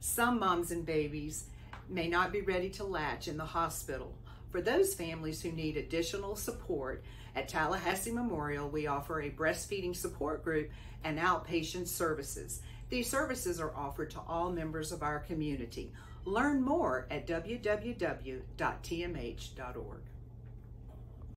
Some moms and babies may not be ready to latch in the hospital. For those families who need additional support, at Tallahassee Memorial, we offer a breastfeeding support group and outpatient services. These services are offered to all members of our community. Learn more at www.tmh.org.